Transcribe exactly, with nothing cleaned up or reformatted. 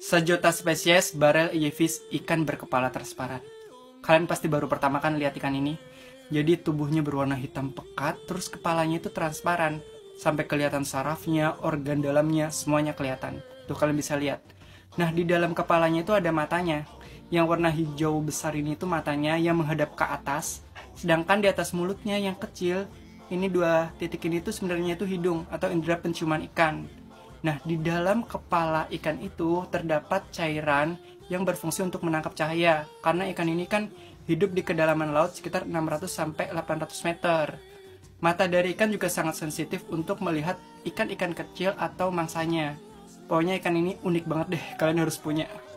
Sejuta spesies barrel yefish ikan berkepala transparan. Kalian pasti baru pertama kan lihat ikan ini. Jadi tubuhnya berwarna hitam pekat, terus kepalanya itu transparan. Sampai kelihatan sarafnya, organ dalamnya, semuanya kelihatan. Tuh kalian bisa lihat. Nah di dalam kepalanya itu ada matanya. Yang warna hijau besar ini itu matanya yang menghadap ke atas. Sedangkan di atas mulutnya yang kecil, ini dua titik ini tuh sebenarnya itu hidung atau indera penciuman ikan. Nah, di dalam kepala ikan itu terdapat cairan yang berfungsi untuk menangkap cahaya. Karena ikan ini kan hidup di kedalaman laut sekitar enam ratus sampai delapan ratus meter. Mata dari ikan juga sangat sensitif untuk melihat ikan-ikan kecil atau mangsanya. Pokoknya ikan ini unik banget deh, kalian harus punya.